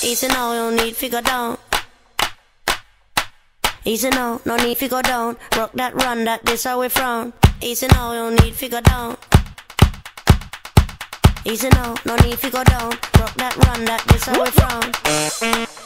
Easy now, you need to go down. Easy now, no need to go down. Rock that, run that, this how we frown. Easy now, you need to go down. Easy now, no need to go down. Rock that, run that, this how we frown.